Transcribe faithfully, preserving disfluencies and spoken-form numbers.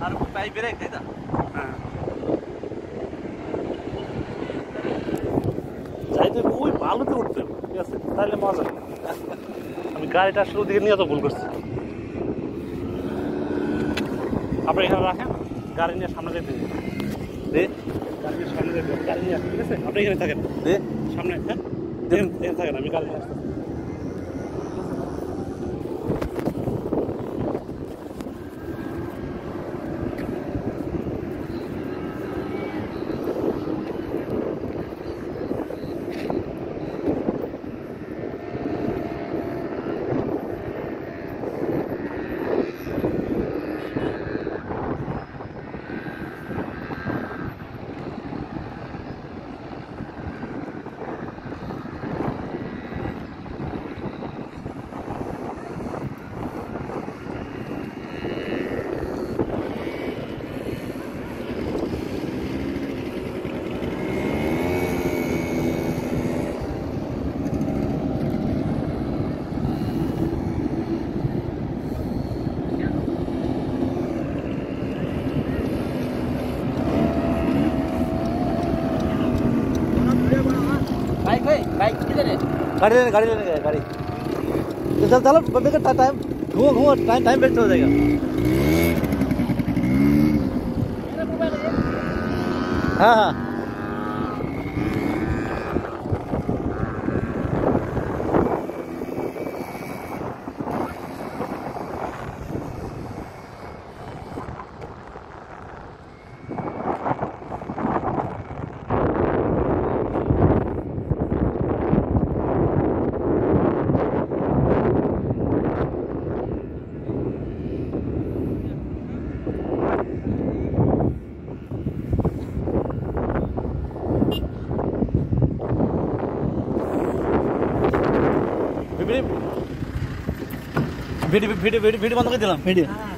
আর pipe break তাই না? হ্যাঁ যাইতে ওই বালুতে উঠতে ঠিক আছে তাহলে মজা। আমি গাড়িটা আসলে ওদিকে নিয়ে তো ভুল করছি। আপনি এখানে রাখেন, গাড়ি নিয়ে সামনে যেতে দে, গাড়ি নিয়ে সামনে যেতে গাড়ি নিয়ে ঠিক আছে। আপনি এখানে থাকেন দে সামনে, হ্যাঁ এখানে থাকেন, আমি গাড়ি নিয়ে আসতে। बाइक भाई बाइक किधर है? गाड़ी लेने गाड़ी लेने गए गाड़ी। चल चलो बेकर टाइम घूमो घूमो टाइम टाइम वेस्ट हो जाएगा। हाँ हाँ ভিডিও ভিডিও ভিডিও ভিডিও বন্ধ করে দিলাম ভিডিও।